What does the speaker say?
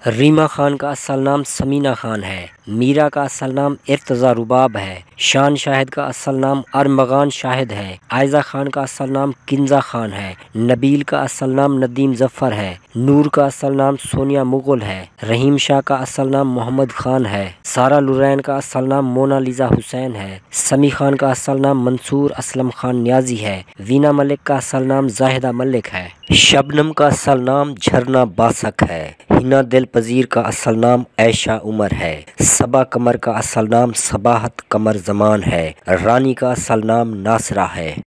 रीमा खान का असल नाम समीना खान है। मीरा का असल नाम इर्तज़ा रुबाब है। शान शाहिद का असल नाम अरमगान शाहिद है। आयज़ा खान का असल नाम किंज़ा खान है। नबील का असल नाम नदीम ज़फ़र है। नूर का असल नाम सोनिया मुग़ल है। रहीम शाह का असल नाम मोहम्मद खान है। सारा लुरैन का असल नाम मोनालिज़ा हुसैन है। समी खान का असल नाम मंसूर असलम खान न्याजी है। वीना मलिक का असल नाम जाहिदा मलिक है। शबनम का असल नाम झरना बासक है। हिना दिल पज़ीर का असल नाम ऐशा उमर है। सबा कमर का असल नाम सबाहत कमर जमान है। रानी का असल नाम नासरा है।